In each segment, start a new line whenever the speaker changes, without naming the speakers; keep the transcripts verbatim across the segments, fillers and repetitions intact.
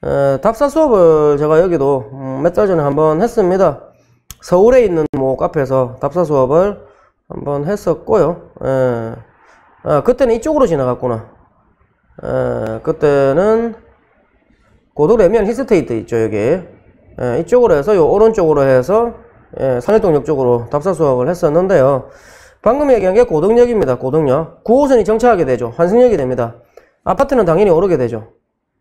에, 답사 수업을 제가 여기도 음, 몇 달 전에 한번 했습니다. 서울에 있는 뭐 카페에서 답사 수업을 한번 했었고요. 에, 아, 그때는 이쪽으로 지나갔구나. 에, 그때는 고도레미안 힐스테이트 있죠, 여기. 에, 이쪽으로 해서 요 오른쪽으로 해서 예, 산일동역 쪽으로 답사 수업을 했었는데요. 방금 얘기한 게 고등역입니다. 고등역. 구 호선이 정차하게 되죠. 환승역이 됩니다. 아파트는 당연히 오르게 되죠.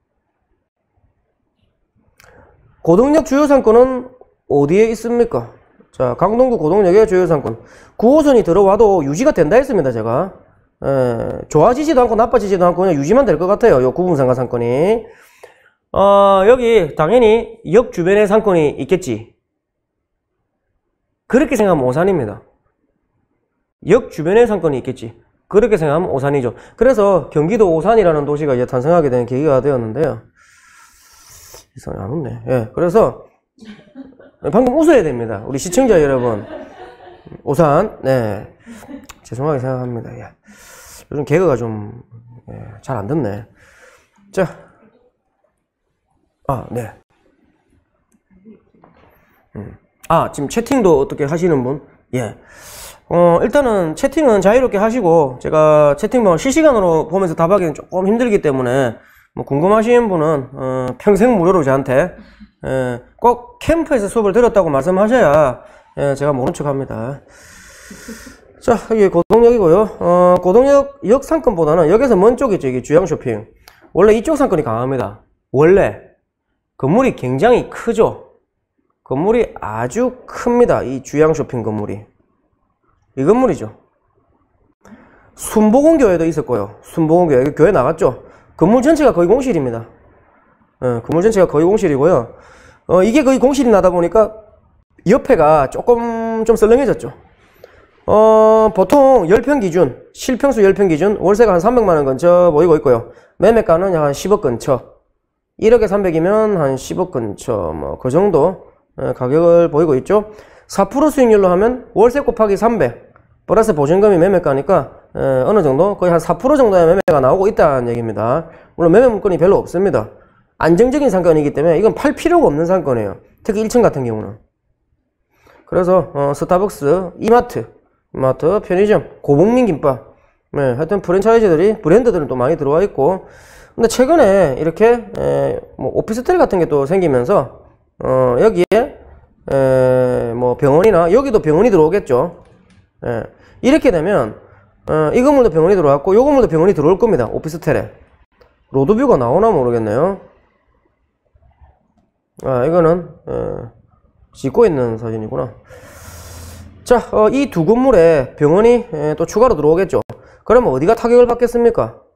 고등역 주요 상권은 어디에 있습니까? 자, 강동구 고등역의 주요 상권. 구 호선이 들어와도 유지가 된다 했습니다, 제가. 에, 좋아지지도 않고 나빠지지도 않고 그냥 유지만 될 것 같아요. 요 구분상가 상권이. 어, 여기 당연히 역 주변에 상권이 있겠지. 그렇게 생각하면 오산입니다. 역 주변에 상권이 있겠지. 그렇게 생각하면 오산이죠. 그래서 경기도 오산이라는 도시가 이제 탄생하게 된 계기가 되었는데요. 이상이 안 웃네. 예, 그래서 방금 웃어야 됩니다. 우리 시청자 여러분. 오산, 네. 죄송하게 생각합니다. 예. 요즘 개그가 좀 잘 안 듣네. 자, 아, 네. 음. 아, 지금 채팅도 어떻게 하시는 분? 예. 어, 일단은 채팅은 자유롭게 하시고, 제가 채팅방을 실시간으로 보면서 답하기는 조금 힘들기 때문에, 뭐 궁금하신 분은, 어, 평생 무료로 저한테, 예, 꼭 캠프에서 수업을 들었다고 말씀하셔야, 예, 제가 모른 척 합니다. 자, 이게 고동역이고요. 어, 고동역 역 상권보다는 역에서 먼 쪽이죠. 이게 주양 쇼핑. 원래 이쪽 상권이 강합니다. 원래. 건물이 굉장히 크죠. 건물이 아주 큽니다. 이 주양 쇼핑 건물이. 이 건물이죠. 순복음교회도 있었고요. 순복음교회. 교회 나갔죠. 건물 전체가 거의 공실입니다. 예, 건물 전체가 거의 공실이고요. 어, 이게 거의 공실이 나다 보니까 옆에가 조금 좀 썰렁해졌죠. 어, 보통 십 평 기준, 실평수 십 평 기준, 월세가 한 삼백만 원 근처 보이고 있고요. 매매가는 한 십억 근처. 일억에 삼백이면 한 십억 근처, 뭐, 그 정도 가격을 보이고 있죠. 사 퍼센트 수익률로 하면 월세 곱하기 삼백, 플러스 보증금이 매매가니까 에, 어느 정도 거의 한 사 퍼센트 정도의 매매가 나오고 있다는 얘기입니다. 물론 매매 물건이 별로 없습니다. 안정적인 상권이기 때문에 이건 팔 필요가 없는 상권이에요. 특히 일 층 같은 경우는. 그래서 어, 스타벅스, 이마트, 이마트, 편의점, 고봉민 김밥, 네, 하여튼 프랜차이즈들이, 브랜드들은 또 많이 들어와 있고, 근데 최근에 이렇게 에, 뭐 오피스텔 같은 게 또 생기면서 어, 여기에 에, 뭐 병원이나 여기도 병원이 들어오겠죠. 예. 이렇게 되면 어, 이 건물도 병원이 들어왔고 이 건물도 병원이 들어올 겁니다. 오피스텔에. 로드뷰가 나오나 모르겠네요. 아, 이거는 어, 짓고 있는 사진이구나. 자, 어, 이 두 건물에 병원이 에, 또 추가로 들어오겠죠. 그러면 어디가 타격을 받겠습니까?